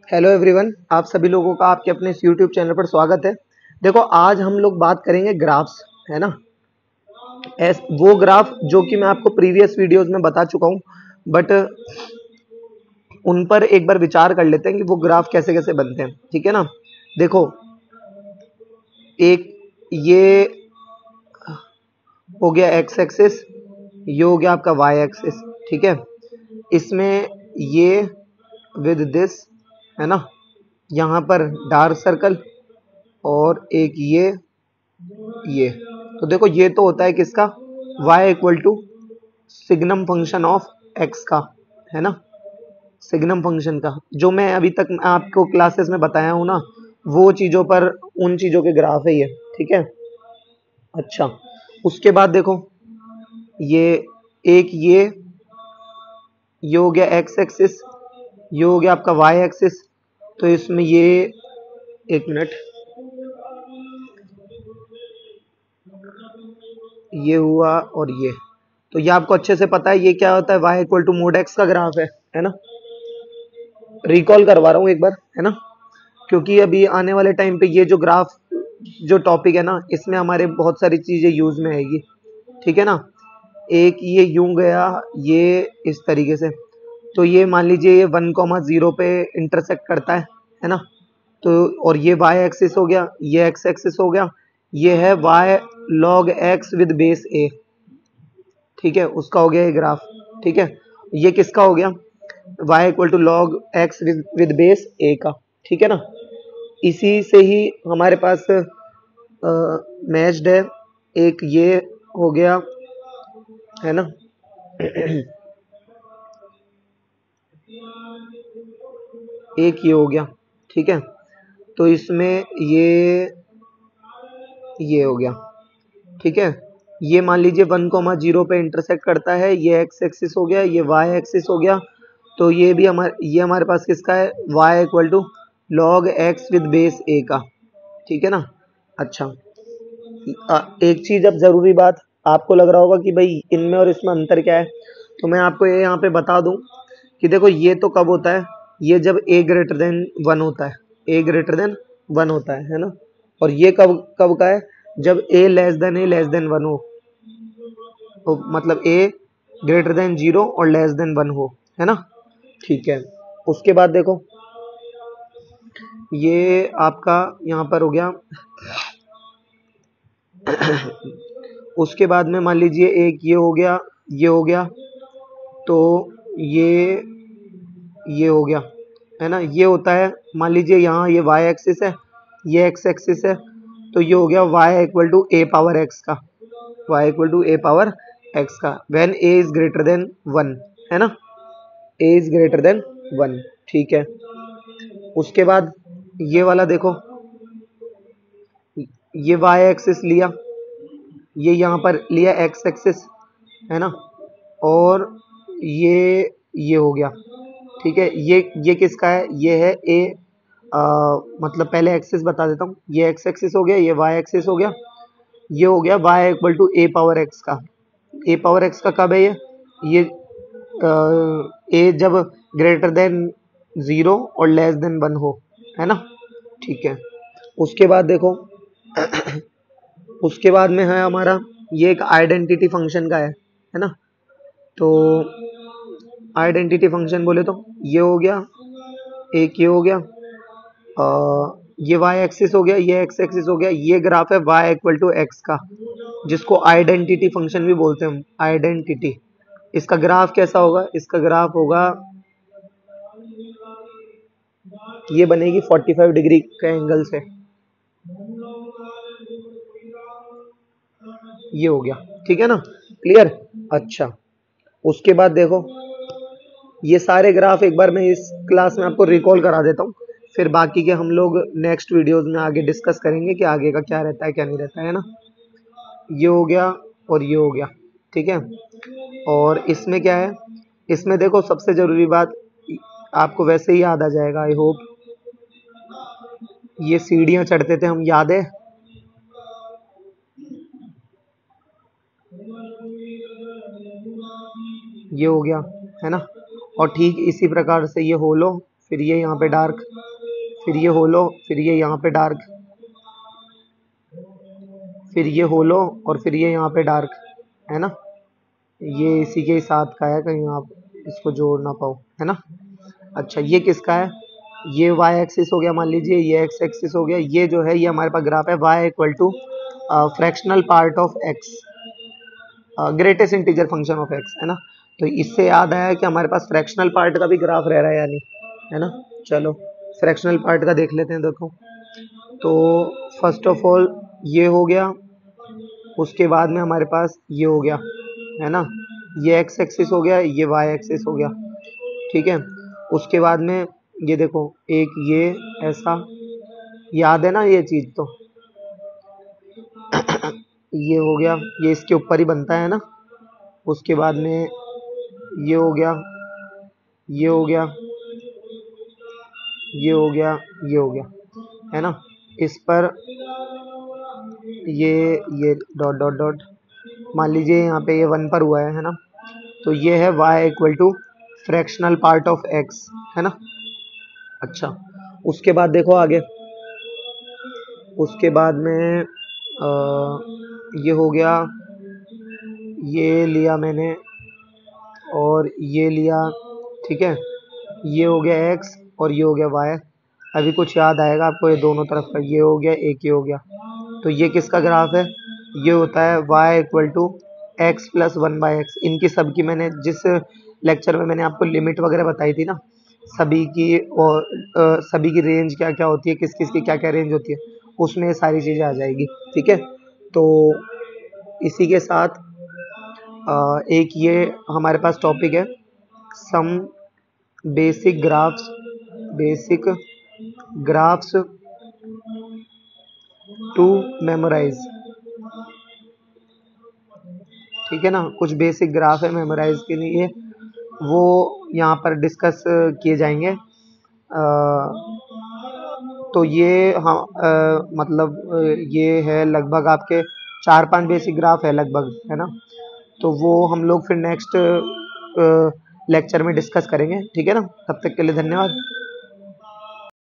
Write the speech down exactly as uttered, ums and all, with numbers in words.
Hello everyone, आप सभी लोगों का आपके अपने इस यूट्यूब चैनल पर स्वागत है। देखो, आज हम लोग बात करेंगे ग्राफ्स, है ना। एस वो ग्राफ जो कि मैं आपको प्रीवियस वीडियोस में बता चुका हूँ, बट उन पर एक बार विचार कर लेते हैं कि वो ग्राफ कैसे कैसे बनते हैं। ठीक है ना। देखो, एक ये हो गया एक्स एक्सिस, ये हो गया आपका वाई एक्सिस। ठीक है। इसमें ये विद दिस, है ना, यहाँ पर डार्क सर्कल, और एक ये ये तो देखो, ये तो होता है किसका, y equal to signum function of x का, है ना। सिग्नम फंक्शन का जो मैं अभी तक आपको क्लासेस में बताया हूँ ना, वो चीजों पर, उन चीजों के ग्राफ है ये। ठीक है। अच्छा, उसके बाद देखो, ये एक ये ये हो गया x एक्सिस, ये हो गया आपका y एक्सिस। तो इसमें ये, एक मिनट, ये हुआ और ये, तो ये आपको अच्छे से पता है ये क्या होता है, y equal to mod x का ग्राफ है है ना। रिकॉल करवा रहा हूँ एक बार, है ना, क्योंकि अभी आने वाले टाइम पे ये जो ग्राफ, जो टॉपिक है ना, इसमें हमारे बहुत सारी चीजें यूज में आएगी। ठीक है ना। एक ये यूं गया, ये इस तरीके से, तो ये मान लीजिए ये वन कॉमा जीरो पे इंटरसेक्ट करता है है ना। तो और ये y एक्सिस हो गया, ये x एक्सिस हो गया, ये है y log x with base a। ठीक है, उसका हो गया ये ग्राफ। ठीक है, ये किसका हो गया, y equal to log x with base a का। ठीक है ना। इसी से ही हमारे पास मैच्ड है, एक ये हो गया, है ना। एक ये हो गया। ठीक है, तो इसमें ये ये हो गया। ठीक है, ये मान लीजिए वन कोमा जीरो पे इंटरसेक्ट करता है, ये एक्स एक्सिस हो गया, ये वाई एक्सिस हो गया। तो ये भी हमारे ये हमारे पास किसका है, y equal to log x with base a का। ठीक है ना। अच्छा, आ, एक चीज अब जरूरी बात, आपको लग रहा होगा कि भाई इनमें और इसमें अंतर क्या है, तो मैं आपको ये यहाँ पे बता दूं कि देखो, ये तो कब होता है, ये जब a ग्रेटर देन वन होता है, a ग्रेटर देन वन होता है है ना। और ये कब कब का है, जब a less than a less than one हो, तो मतलब a ग्रेटर देन जीरो और लेस देन वन हो, है ना। ठीक है, उसके बाद देखो, ये आपका यहाँ पर हो गया। उसके बाद में मान लीजिए एक ये हो गया, ये हो गया, तो ये ये हो गया, है ना। ये होता है, मान लीजिए यहाँ ये y एक्सिस है, ये x एक्सिस है, तो ये हो गया y equal to a power x का, y equal to a power x का, when a is greater than one, है ना, a is greater than one. ठीक है, उसके बाद ये वाला देखो, ये y एक्सिस लिया, ये यहाँ पर लिया x एक्सिस, है ना, और ये ये हो गया। ठीक है, ये ये किसका है, ये है a, आ, मतलब पहले एक्सिस बता देता हूँ, ये x एक्सिस हो गया, ये y एक्सिस हो गया, ये हो गया y equal to a power x का। a पावर x का कब है, ये ये आ, a जब ग्रेटर देन जीरो और लेस देन वन हो, है ना। ठीक है, उसके बाद देखो, उसके बाद में है हमारा, ये एक आइडेंटिटी फंक्शन का है है ना। तो आइडेंटिटी फंक्शन बोले तो ये हो गया, एक ये हो गया, आ, ये y एक्सिस हो गया, ये x एक्सिस हो गया, ये ग्राफ है y इक्वल टू x का, जिसको आइडेंटिटी फंक्शन भी बोलते हैं हम, आइडेंटिटी। इसका ग्राफ कैसा होगा, इसका ग्राफ होगा, ये बनेगी फोर्टी फाइव डिग्री के एंगल से, ये हो गया। ठीक है ना, क्लियर। अच्छा, उसके बाद देखो, ये सारे ग्राफ एक बार मैं इस क्लास में आपको रिकॉल करा देता हूँ, फिर बाकी के हम लोग नेक्स्ट वीडियोस में आगे डिस्कस करेंगे कि आगे का क्या रहता है क्या नहीं रहता है ना। ये हो गया और ये हो गया। ठीक है, और इसमें क्या है, इसमें देखो, सबसे जरूरी बात आपको वैसे ही याद आ जाएगा, आई होप। ये सीढ़ियां चढ़ते थे हम, याद है, ये हो गया, है ना। और ठीक इसी प्रकार से ये होलो, फिर ये यहाँ पे डार्क, फिर ये होलो, फिर ये यहाँ पे डार्क, फिर ये होलो और फिर ये यहाँ पे डार्क, है ना। ये इसी के साथ का है, कहीं आप इसको जोड़ ना पाओ, है ना। अच्छा ये किसका है, ये वाई एक्सिस हो गया मान लीजिए, ये एक्स एक्सिस हो गया। ये जो है ये हमारे पास ग्राफ है y equal to fractional part of x, greatest integer function of x, है ना। तो इससे याद आया कि हमारे पास फ्रैक्शनल पार्ट का भी ग्राफ रह रहा है यानी, है ना। चलो फ्रैक्शनल पार्ट का देख लेते हैं। देखो तो फर्स्ट ऑफ ऑल ये हो गया, उसके बाद में हमारे पास ये हो गया, है ना। ये एक्स एक्सिस हो गया, ये वाई एक्सिस हो गया, ठीक है। उसके बाद में ये देखो एक ये ऐसा, याद है ना ये चीज तो ये हो गया, ये इसके ऊपर ही बनता है ना। उसके बाद में ये हो गया, ये हो गया, ये हो गया, ये हो गया, है ना। इस पर ये ये डॉट डॉट डॉट मान लीजिए यहाँ पे ये वन पर हुआ है, है ना। तो ये है y equal to fractional part of x, है ना। अच्छा उसके बाद देखो आगे, उसके बाद में आ, ये हो गया, ये लिया मैंने और ये लिया, ठीक है। ये हो गया x और ये हो गया y। अभी कुछ याद आएगा आपको, ये दोनों तरफ का ये हो गया, एक ये हो गया। तो ये किसका ग्राफ है, ये होता है y equal to x plus one by x. इनकी सबकी मैंने जिस लेक्चर में मैंने आपको लिमिट वगैरह बताई थी ना, सभी की और आ, सभी की रेंज क्या क्या होती है, किस किस की क्या क्या रेंज होती है, उसमें ये सारी चीज़ें आ जाएगी, ठीक है। तो इसी के साथ आ, एक ये हमारे पास टॉपिक है some basic graphs, basic graphs to memorise, ठीक है ना। कुछ बेसिक ग्राफ है मेमोराइज के लिए, वो यहाँ पर डिस्कस किए जाएंगे। आ, तो ये हाँ आ, मतलब ये है लगभग आपके चार पांच बेसिक ग्राफ है लगभग, है ना। तो वो हम लोग फिर नेक्स्ट लेक्चर में डिस्कस करेंगे, ठीक है ना। तब तक के लिए धन्यवाद।